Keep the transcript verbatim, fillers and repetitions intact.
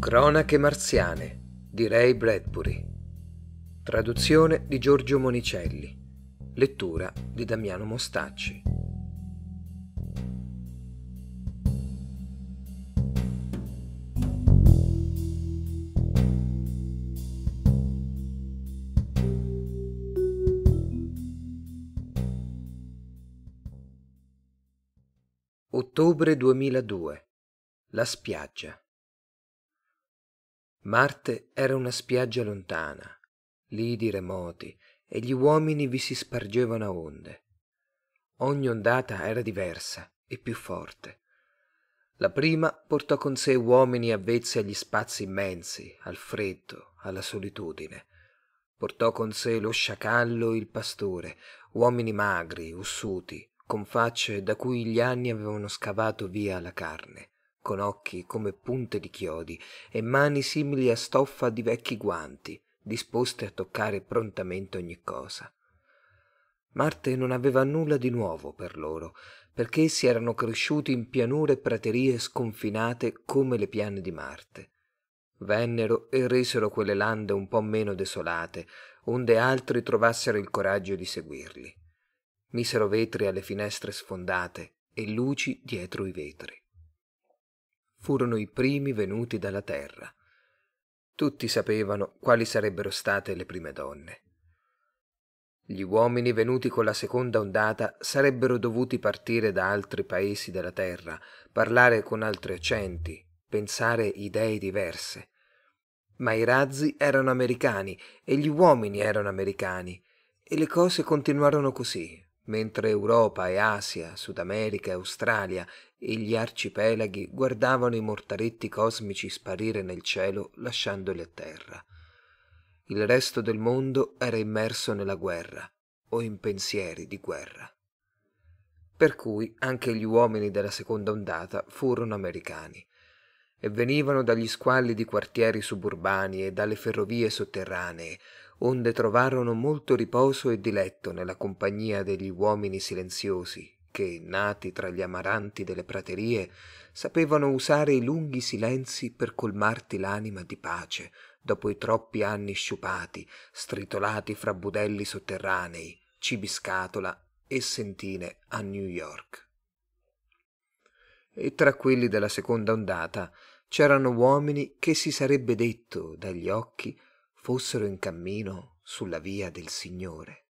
Cronache marziane di Ray Bradbury. Traduzione di Giorgio Monicelli. Lettura di Damiano Mostacci. Ottobre duemiladue. La spiaggia. Marte era una spiaggia lontana, lidi remoti, e gli uomini vi si spargevano a onde. Ogni ondata era diversa e più forte. La prima portò con sé uomini avvezzi agli spazi immensi, al freddo, alla solitudine. Portò con sé lo sciacallo e il pastore, uomini magri, ossuti, con facce da cui gli anni avevano scavato via la carne, con occhi come punte di chiodi e mani simili a stoffa di vecchi guanti, disposte a toccare prontamente ogni cosa. Marte non aveva nulla di nuovo per loro, perché essi erano cresciuti in pianure e praterie sconfinate come le piane di Marte. Vennero e resero quelle lande un po' meno desolate, onde altri trovassero il coraggio di seguirli. Misero vetri alle finestre sfondate e luci dietro i vetri. Furono i primi venuti dalla terra. Tutti sapevano quali sarebbero state le prime donne. Gli uomini venuti con la seconda ondata sarebbero dovuti partire da altri paesi della terra, parlare con altri accenti, pensare idee diverse. Ma i razzi erano americani e gli uomini erano americani, e le cose continuarono così, mentre Europa e Asia, Sud America e Australia e gli arcipelaghi guardavano i mortaretti cosmici sparire nel cielo lasciandoli a terra. Il resto del mondo era immerso nella guerra o in pensieri di guerra. Per cui anche gli uomini della seconda ondata furono americani e venivano dagli squalidi quartieri suburbani e dalle ferrovie sotterranee, onde trovarono molto riposo e diletto nella compagnia degli uomini silenziosi che, nati tra gli amaranti delle praterie, sapevano usare i lunghi silenzi per colmarti l'anima di pace dopo i troppi anni sciupati, stritolati fra budelli sotterranei, cibiscatola e sentine a New York. E tra quelli della seconda ondata c'erano uomini che si sarebbe detto dagli occhi fossero in cammino sulla via del Signore.